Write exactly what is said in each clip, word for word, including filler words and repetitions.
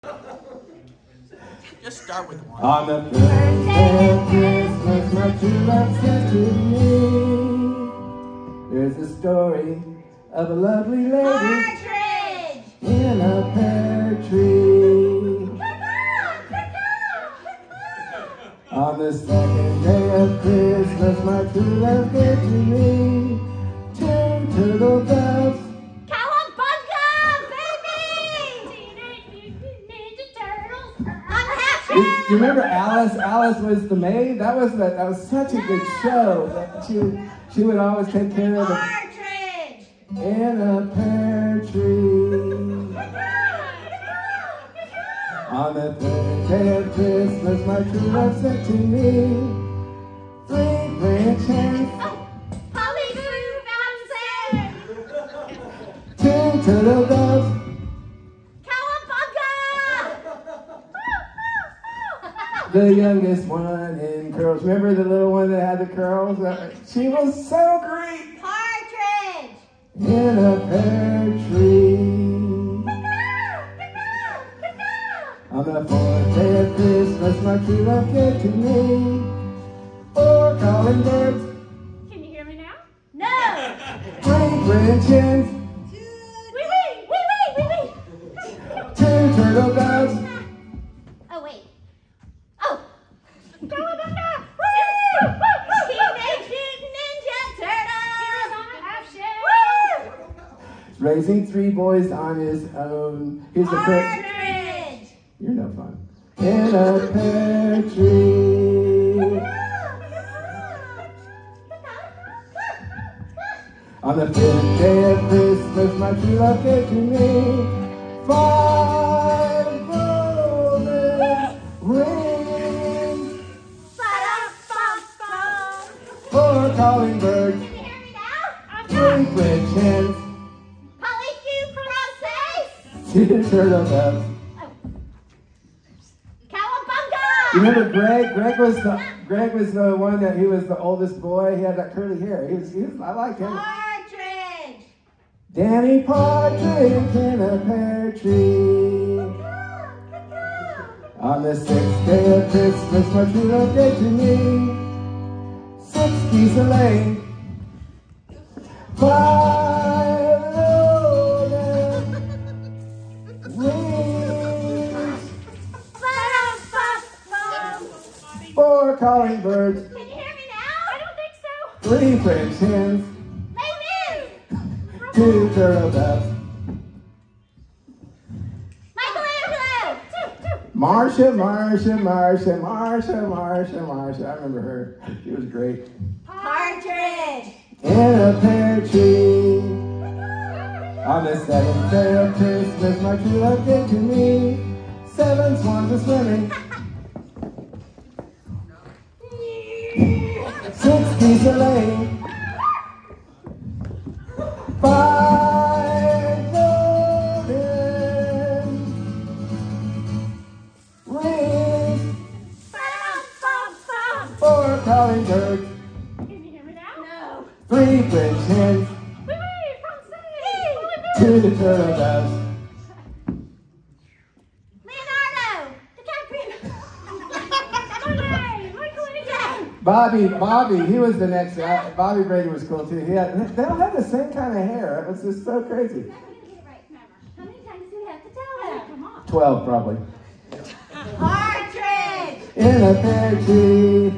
Just start with one. On the first day of Christmas, my true love said to me, there's a story of a lovely lady Partridge! in a pear tree. On the second day of Christmas, my true love gave to me two turtle doves. Cowabunga, baby! Teenage Mutant Ninja Turtles. I'm happy. You, you remember Alice? Alice was the maid. That was that. That was such a good show. That she would she would always take care of the Partridge! in a pear tree. On the third day of Christmas, my true love sent to me three French hens, Oh, Polly Bouncing! two turtle doves. Cowabunga! The youngest one in curls. Remember the little one that had the curls? Uh, She was so great. Partridge! In a pear tree. On the fourth day of Christmas, my true love gave to me four calling birds, Can you hear me now? No! three French hens, Wee wee! Wee wee! Wee wee! two turtle doves. Oh, wait. Oh! Cowabunga! Teenage Mutant Ninja Turtles! Heroes on a half shell! Raising three boys on his own. Here's the first. Partridge! You're no fun. In a pear tree. On the fifth day of Christmas, my true love gave to me five golden rings, Ba-dum-bum-bum. four calling birds, Can you hear me now? three French hens, Polly Française! two turtle doves. Cowabunga! You remember Greg? Greg was the Greg was the one that he was the oldest boy. He had that curly hair. He was, he was I liked him. Partridge! Danny Partridge in a pear tree. On the sixth day of Christmas, my true love gave to me six geese a laying, five golden wings, Ba-dum-bum-bum. four calling birds, Can you hear me now? I don't think so. three French hens, Maybe. two turtle doves. Michelangelo! Marsha, Marsha, Marsha, Marsha, Marsha, Marsha. I remember her. She was great. Partridge! In a pear tree. On the seventh day of Christmas, my true love gave to me seven swans a swimming, six geese a laying, five golden rings, Ba-dum-bum-bum. four calling birds, Can you hear me now? No. three French hens, Wee wee! Française! two turtle doves. Leonardo! DiCaprio! Monet! Michelangelo! Bobby, Bobby, he was the next guy. Bobby Brady was cool too. He had, they all had the same kind of hair. It was just so crazy. How many times do we have to tell her? Come on. Twelve probably. Partridge! In a pear tree.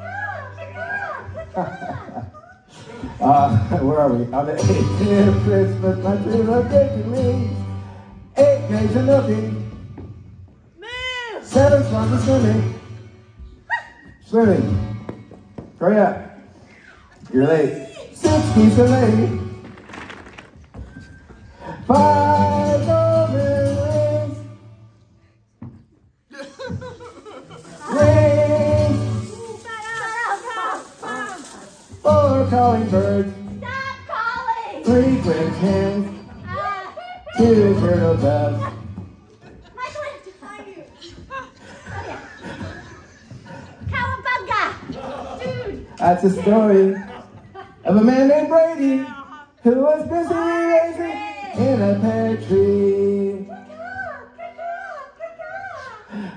Uh, where are we? On the eighth day of Christmas, my true love gave to me eight days of milking, Move! seven swans of swimming. Swimming. Hurry up. You're late. Six geese a laying. Five golden rings. Rings. Ba-dum-bum-bum. Four calling birds. Stop calling! Three French hens. Uh, Two turtle doves. Michelangelo! Cowabunga! Dude! That's a story of a man named Brady who was busy raising in a pear tree.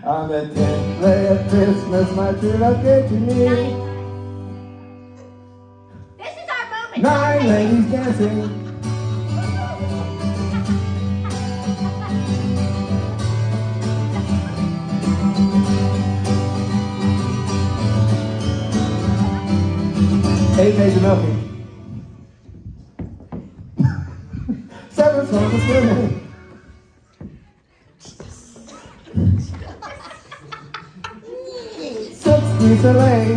On the tenth day of Christmas, my true love gave to me. This is our moment. Nine ladies dancing. Eight days of milking. Seven songs of swimming. Six weeks of lane.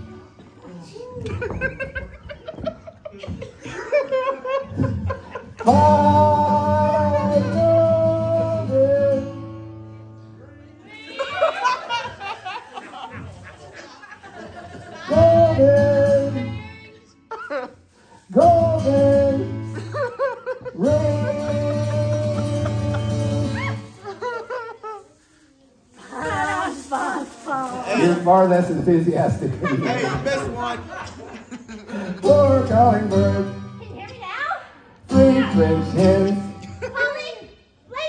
Five golden. Golden. Golden ring. You're far less enthusiastic than me. Hey, you missed one. Four calling birds. Can you hear me now? Three French hens. Polly, lay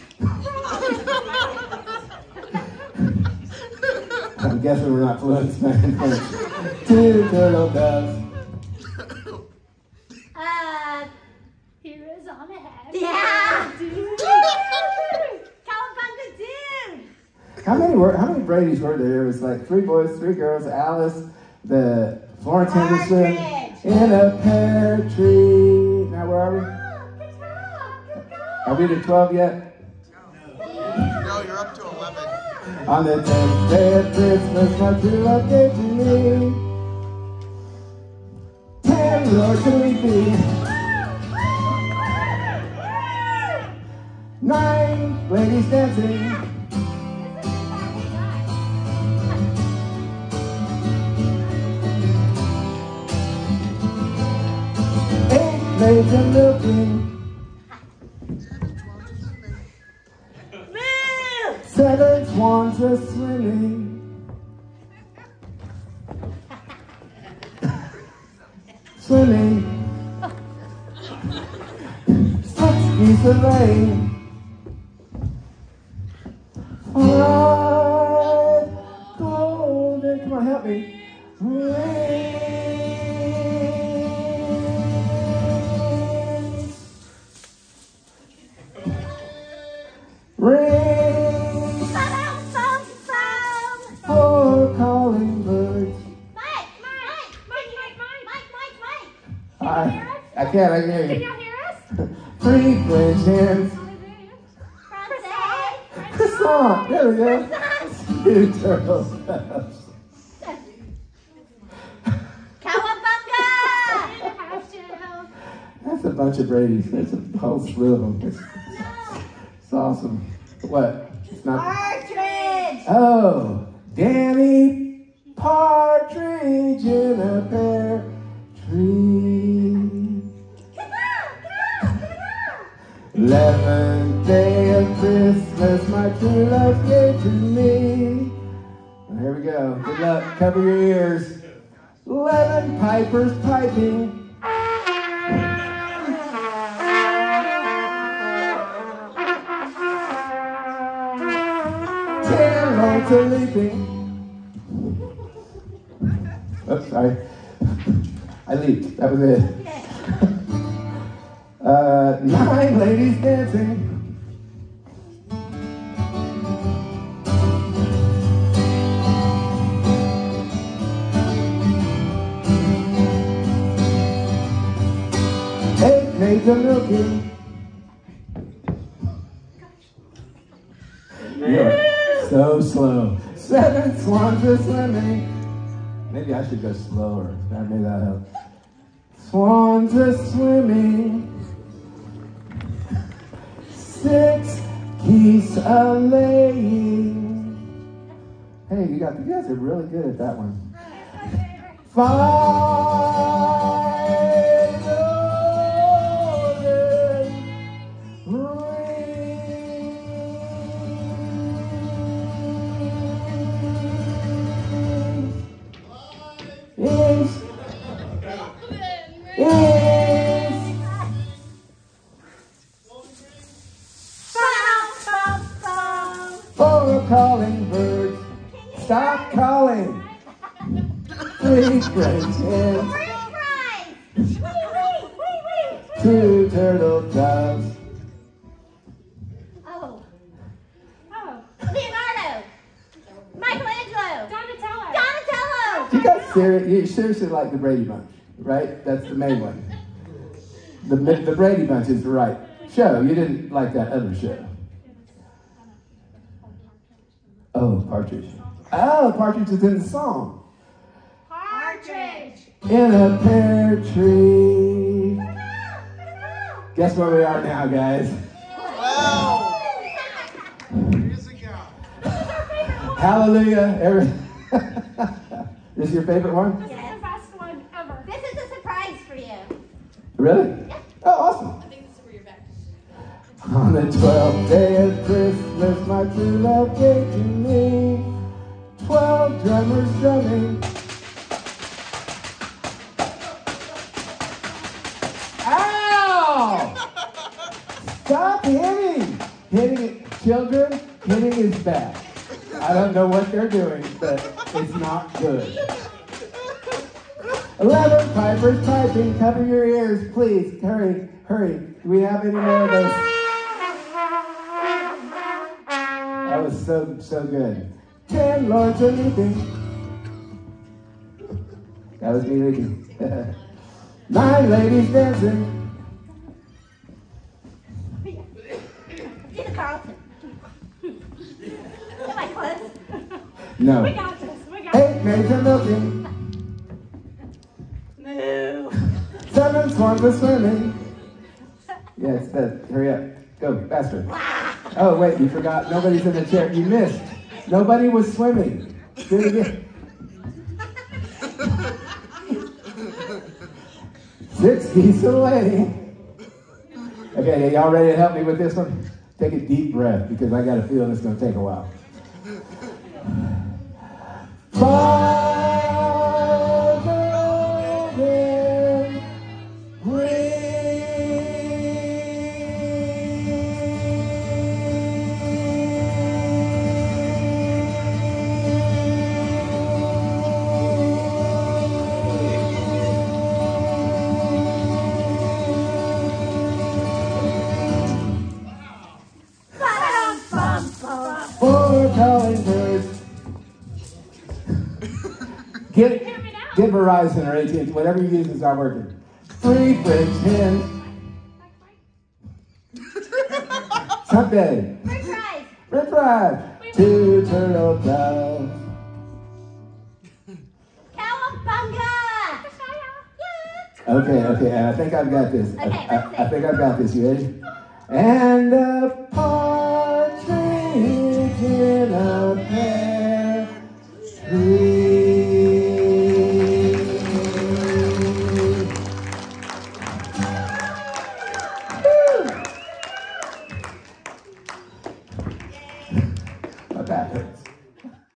I'm guessing we're not fluent in Spanish. Two turtle doves. Uh, heroes on ahead. Yeah. Cowabunga dude. How many were? How many Brady's were there? It was like three boys, three girls. Alice, the Florence Henderson, Partridge. in a pear tree. Now where are we? Oh, good job. Good job. Are we to twelve yet? No, you're up to eleven. On the tenth day of Christmas, my true love gave to me. Ten Lord to be. Nine ladies dancing. Eight maids a milking. Seven swans a swimming. Swimming. Six geese a laying. Five golden, come on, help me. Rings. Rings. Four calling birds. Mike, Mike, Mike, Mike, Mike, Mike, Mike, Mike. I, I can't, I can hear Can you. y'all hear us? Three French hens. Croissant. Croissant, there we go. Two turtle doves. Cowabunga! That's a bunch of Brady's. There's a whole slew of them. It's, it's awesome. What? It's not. Partridge! Oh, Danny Partridge in a pear tree. Come on, come on, come on! Eleventh day of Christmas, my true love gave to me. Well, here we go. Good luck. Cover your ears. Eleven pipers piping. Ten lords a leaping. Oops, sorry. I leaped. That was it. Uh, nine ladies dancing. Eight maids a milking. You're so slow. Seven swans a swimming. Maybe I should go slower. Maybe that'll help. Swans a swimming. Six geese a laying. Hey, you got you guys are really good at that one. Five golden rings. Is is for a calling birds, stop calling. Three French hens, French fries. Wait, wait, wait, wait. two turtle doves. Oh. Oh. Leonardo. Michelangelo. Donatello. Donatello. You guys seriously, you seriously like the Brady Bunch, right? That's the main one. The, the Brady Bunch is the right show. You didn't like that other show. Oh, Partridge. Oh, Partridge is in the song. Partridge. In a pear tree. Guess where we are now, guys? Wow. Music out. Hallelujah. Every- This is your favorite one? This is the best one ever. This is a surprise for you. Really? Oh, awesome. I think this is where you're back. On the twelfth day of Christmas, my true love gave to me twelve drummers drumming. Ow! Stop hitting! Hitting it, children, hitting is bad. I don't know what they're doing, but it's not good. Eleven pipers piping, cover your ears, please. Hurry, hurry. Do we have any more of those? That was so, so good. Ten lords are leaping. That was me leaping. Nine ladies dancing. Gina Carlton. Am I close? No. We got this. We got this. Eight maids are milking. No. Seven swans are swimming. Yes, that. Hurry up. Go, faster. Oh, wait, you forgot. Nobody's in the chair. You missed. Nobody was swimming. Do it again. Six geese away. Okay, y'all ready to help me with this one? Take a deep breath because I got a feeling it's going to take a while. Four calling birds. Get, get Verizon or A T and T, whatever you use is not working. Three French hens. Someday. French fries. French fries. Two turtle doves. Cowabunga. Okay, okay, I think I've got this. I, Okay, I, let's I see. think I've got this. You ready? And a